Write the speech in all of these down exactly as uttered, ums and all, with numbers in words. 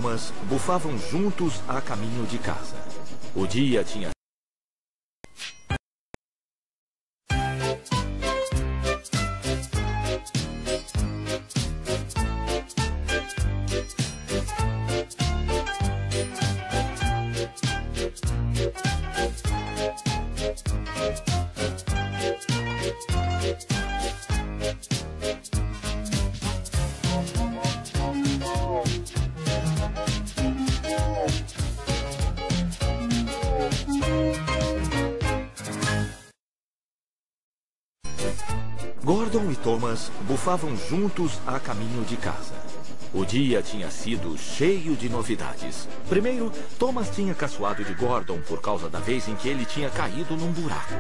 Thomas bufavam juntos a caminho de casa. O dia tinha... Gordon e Thomas bufavam juntos a caminho de casa. O dia tinha sido cheio de novidades. Primeiro, Thomas tinha caçoado de Gordon por causa da vez em que ele tinha caído num buraco.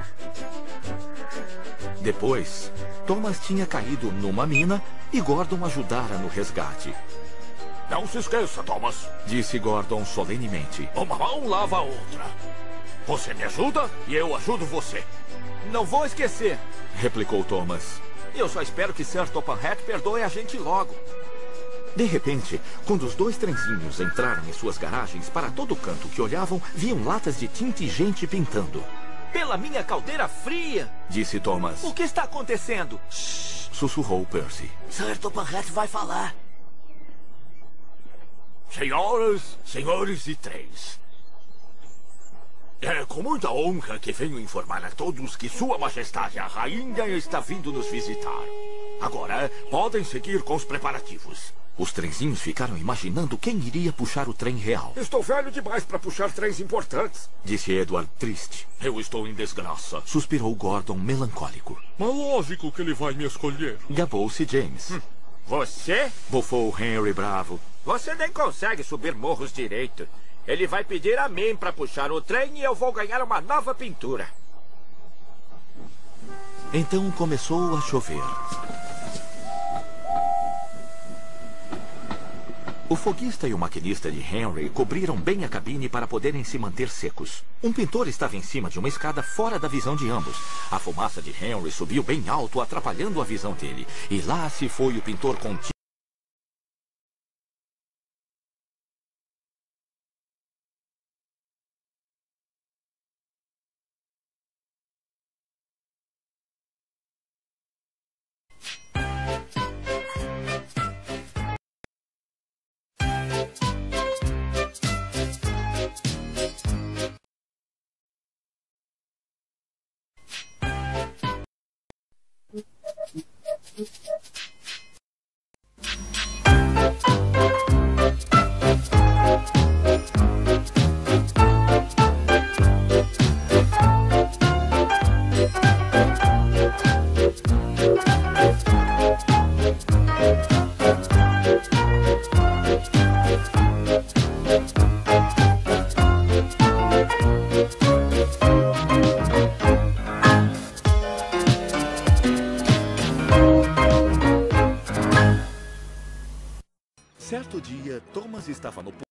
Depois, Thomas tinha caído numa mina e Gordon ajudara no resgate. Não se esqueça, Thomas, disse Gordon solenemente. Uma mão lava a outra. Você me ajuda e eu ajudo você. Não vou esquecer, replicou Thomas. Eu só espero que Sir Topham Hatt perdoe a gente logo. De repente, quando os dois trenzinhos entraram em suas garagens, para todo canto que olhavam, viam latas de tinta e gente pintando. Pela minha caldeira fria, disse Thomas. O que está acontecendo? Shhh, sussurrou Percy. Sir Topham Hatt vai falar. Senhoras, senhores e trens. É com muita honra que venho informar a todos que Sua Majestade, a Rainha, está vindo nos visitar. Agora, podem seguir com os preparativos. Os trenzinhos ficaram imaginando quem iria puxar o trem real. Estou velho demais para puxar trens importantes, disse Edward triste. Eu estou em desgraça, suspirou Gordon melancólico. Mas lógico que ele vai me escolher, gabou-se James. Hum. Você? Bufou Henry bravo. Você nem consegue subir morros direito. Ele vai pedir a mim para puxar o trem e eu vou ganhar uma nova pintura. Então começou a chover. O foguista e o maquinista de Henry cobriram bem a cabine para poderem se manter secos. Um pintor estava em cima de uma escada fora da visão de ambos. A fumaça de Henry subiu bem alto, atrapalhando a visão dele. E lá se foi o pintor com Certo dia, Thomas estava no...